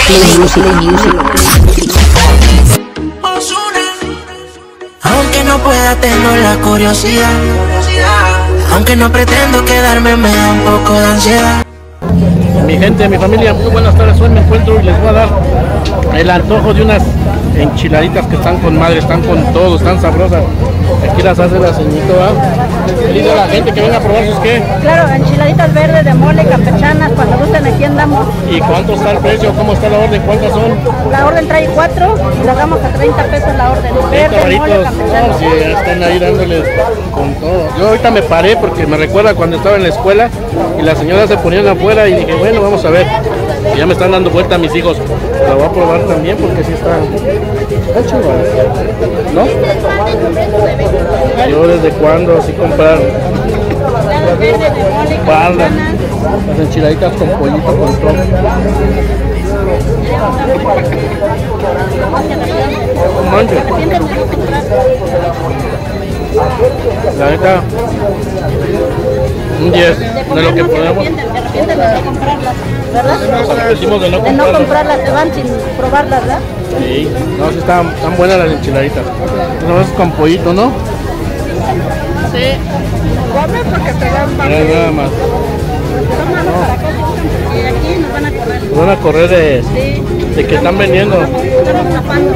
Play Music. Aunque no pueda, tengo la curiosidad. Aunque no pretendo quedarme, me da un poco de ansiedad. Mi gente, mi familia, muy buenas tardes. Hoy me encuentro y les voy a dar el antojo de unas enchiladitas que están con madre, están con todo, están sabrosas. Aquí las hace la señorita. Dice a la gente que venga a probar sus qué. Claro, enchiladitas verdes de mole, campechanas, cuando gusten aquí andamos. ¿Y cuánto está el precio? ¿Cómo está la orden? ¿Cuántas son? La orden trae 4 y las damos a 30 pesos la orden. Verde, mole, campechana. No, sí, están ahí dándoles con todo. Yo ahorita me paré porque me recuerda cuando estaba en la escuela y las señoras se ponían afuera y dije, bueno, vamos a ver. Y ya me están dando vuelta a mis hijos. La voy a probar también porque sí está chido, ¿no? Yo desde cuando así comprar las enchiladitas con pollito con todo. Manches. La neta, un 10 de lo que podemos. Nos arrepentimos de no comprarlas. Se van sin probarlas, ¿verdad? Sí, no, sí están buenas las enchiladitas. No es con pollito, ¿no? Sí. Come porque te dan más. Nada más. Y aquí nos van a correr. Nos van a correr de que están vendiendo. Estamos tapando.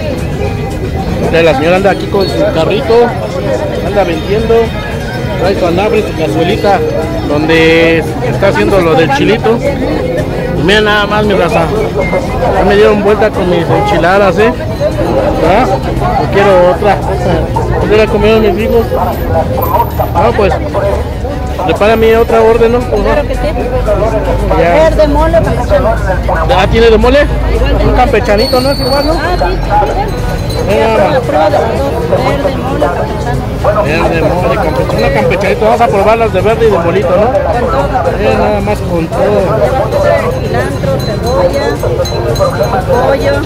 La señora anda aquí con su carrito, anda vendiendo, trae su anabre, su cazuelita, donde está haciendo lo del chilito. Y miren nada más mi raza, ya me dieron vuelta con mis enchiladas, ¿verdad? Yo quiero otra, yo la comieron mis hijos. No, pues, prepárame otra orden, ¿no? Claro que sí. Ya. Verde, mole, campechano. ¿Ah, tiene de mole? Un campechanito, ¿no? Es igual, ¿no? Ah, sí. La prueba de las dos. Verde, mole, campechano. Verde, mole, campechano. Una campechanito. Vamos a probar las de verde y de molito, ¿no? Nada más con todo. Cilantro, cebolla, pollo.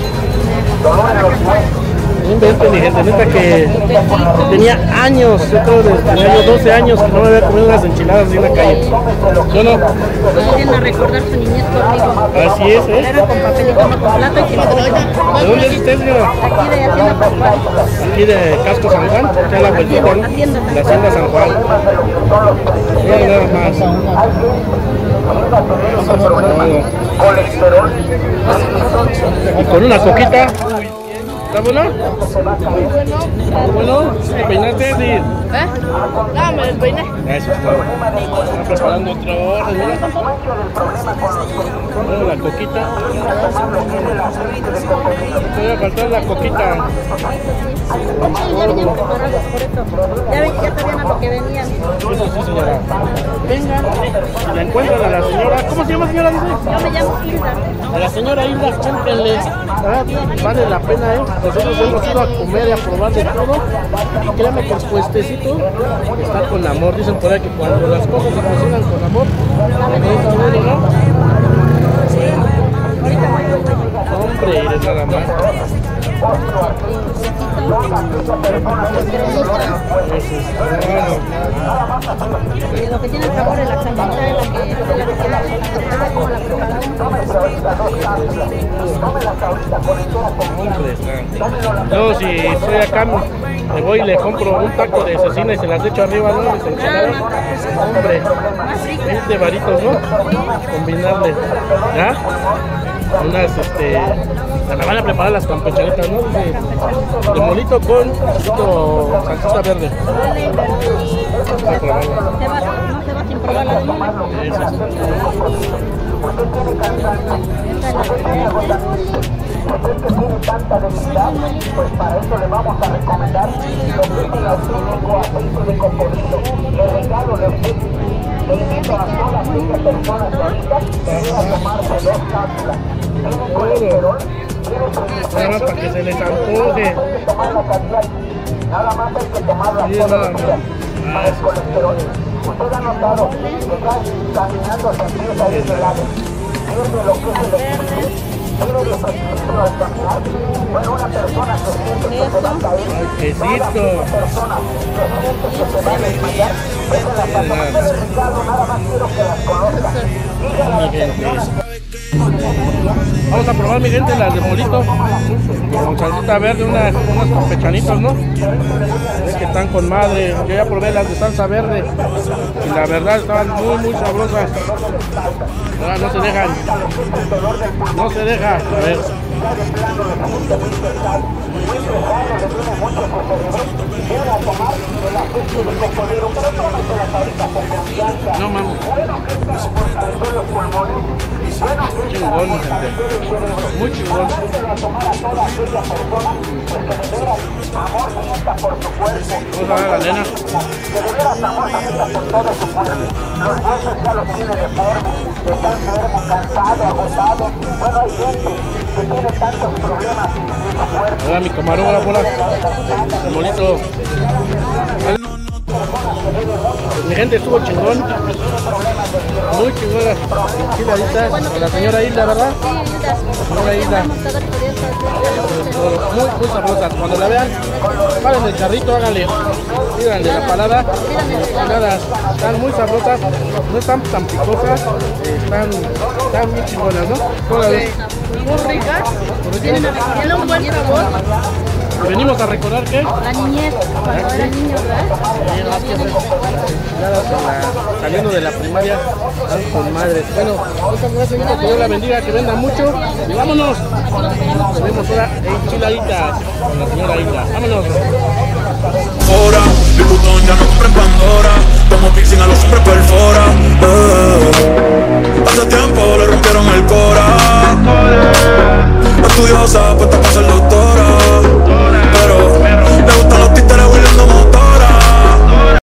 No inventen, mi gente, neta que tenía años, yo creo que tenía yo 12 años que no me había comido unas enchiladas en la calle. ¿Yo no? Vienen a recordar su niñez conmigo. Así es, ¿eh? Era con papelito, con plato y sin. ¿De dónde es usted, señora? Aquí de Hacienda Pascual. Aquí de Casco San Juan, que es la vueltita, ¿no? La Hacienda San Juan. Mira nada más. Y con una coquita. ¿Está bueno? Bueno, ¿te peinaste? Sí. No, me despeiné. Eso es todo. Están preparando otra orden, mira. Bueno, la coquita. Te va a faltar la coquita. Ya vinieron preparados por eso. Ya sabían a lo que venían. Eso sí, señora. Vengan, si la encuentran a la señora. ¿Cómo se llama, señora? Dice. Yo me llamo Hilda. A la señora Hilda, cómprenle. Vale la pena, Nosotros hemos ido a comer y a probar de todo. Y créanme que el puestecito está con amor. Dicen por ahí que cuando las cosas se cocinan con amor, está bueno, ¿no? Hombre, eres nada más. Y lo que tiene el sabor es la salsita, es la que No, si estoy acá, me voy y le compro un taco de cecina y se las echo arriba, ¿no? Mis enchiladas. Hombre, 20 varitos, ¿no? Combinarle, ¿ya? Unas, me van a preparar las campechanitas, ¿no? De molito con salsita verde. Para probarla. no se va sin probarla. Eso es. Tanta debilidad, pues para eso le vamos a recomendar lo que es el auténtico aceite de cocodrilo. Le regalo, le invito a todas estas personas ahorita que a tomarse 2 cápsulas. Tiene colesterol, Nada más para que se les antoje. nada más hay que tomarla Sí, todos nada los días más. para el colesterol. Usted ha notado que caminando se empieza a ir de lado. Pierde lo que es el equilibrio. Pierde el equilibrio al caminar. Bueno, una persona que siente que se va a caer. Quesito. Persona que siente que se va a desmayar. Esa es la Ricardo, nada más quiero que las conozcan. Díganle a la persona. Vamos a probar, mi gente, las de molito con salsita verde, unos campechanitos, ¿no? Es que están con madre. Yo ya probé las de salsa verde y la verdad estaban muy sabrosas. Ahora no se dejan, no se deja. A ver. No mames. Chingón, mi gente. Muy chingón. Vamos a ver a la nena. Hola, mi camarógrafo, hola. El molito. Mi gente, estuvo chingón. Muy chingón las enchiladitas con la señora Hilda, ¿verdad? La señora Hilda. Muy sabrosas. Cuando la vean, paren el carrito, háganle. Tiran de la palada. Están muy sabrosas. No están tan picosas. Están muy chingonas, ¿no? ¿Cómo la ves? Muy ricas. Tienen un buen sabor. Venimos a recordar que La niñez, cuando era niño, ¿verdad? saliendo de la primaria, están con madres. Bueno, muchas gracias, señora, que Dios la bendiga, que venda mucho y vámonos. Nos vemos ahora enchiladitas con la señora Hilda. Vámonos. Ahora, mi botón ya no compra en Pandora. Como piercing a los hombres perfora. Hace tiempo le rompieron el cora. Estudiosa,